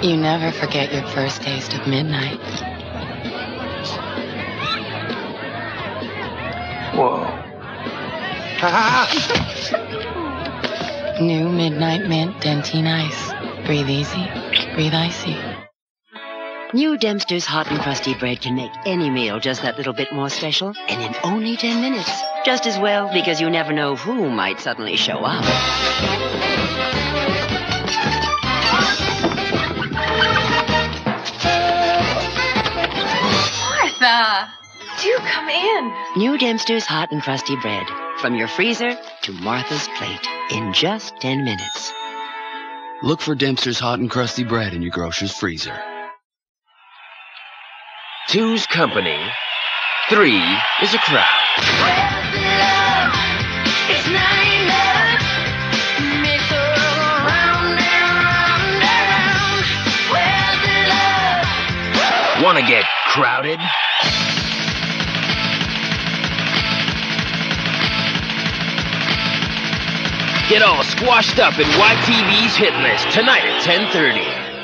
You never forget your first taste of midnight. Whoa. New Midnight Mint Dentine Ice. Breathe easy, breathe icy. New Dempster's hot and crusty bread can make any meal just that little bit more special, and in only 10 minutes. Just as well, because you never know who might suddenly show up. Martha, do come in. New Dempster's hot and crusty bread. From your freezer to Martha's plate in just 10 minutes. Look for Dempster's hot and crusty bread in your grocer's freezer. 2's company. 3 is a crowd. Wanna get crowded? Get all squashed up in YTV's hit list tonight at 10:30.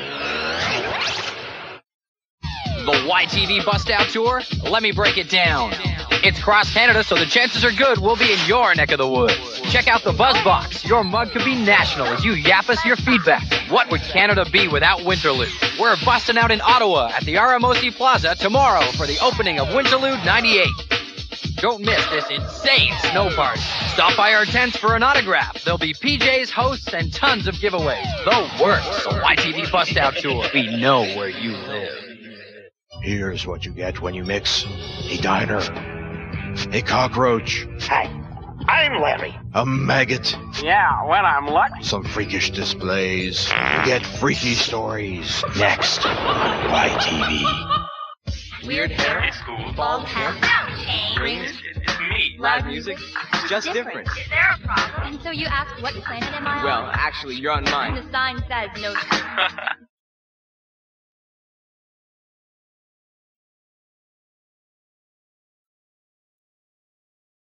The YTV Bust Out Tour? Let me break it down. It's cross Canada, so the chances are good we'll be in your neck of the woods. Check out the Buzz Box. Your mug could be national as you yap us your feedback. What would Canada be without Winterlude? We're busting out in Ottawa at the RMOC Plaza tomorrow for the opening of Winterlude 98. Don't miss this insane snow party. Stop by our tents for an autograph. There'll be PJs, hosts, and tons of giveaways. The works, the YTV Bust Out Tour. We know where you live. Here's what you get when you mix a diner, a cockroach. Hi, I'm Larry. A maggot. Yeah, when I'm lucky. Some freakish displays. You get freaky stories. Next on YTV. Weird hair. It's cool. Bald hat. Rings. It's me. Loud music. Just different. Is there a problem? And so you asked what planet am I on? Well, actually, you're on And mine. the sign says no.